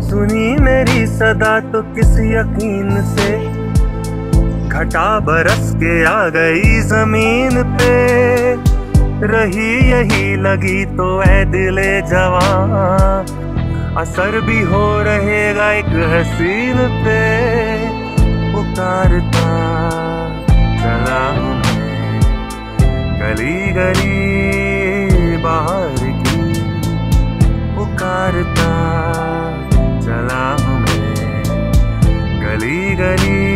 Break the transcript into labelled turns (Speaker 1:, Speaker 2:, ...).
Speaker 1: सुनी मेरी सदा तो किस यकीन से घटा बरस के आ गई जमीन पे। रही यही लगी तो ऐ दिले जवां, असर भी हो रहेगा एक हसीन पे। पुकारता चला हूँ मैं गली गली बाहर की, पुकारता चला हूँ मैं गली गली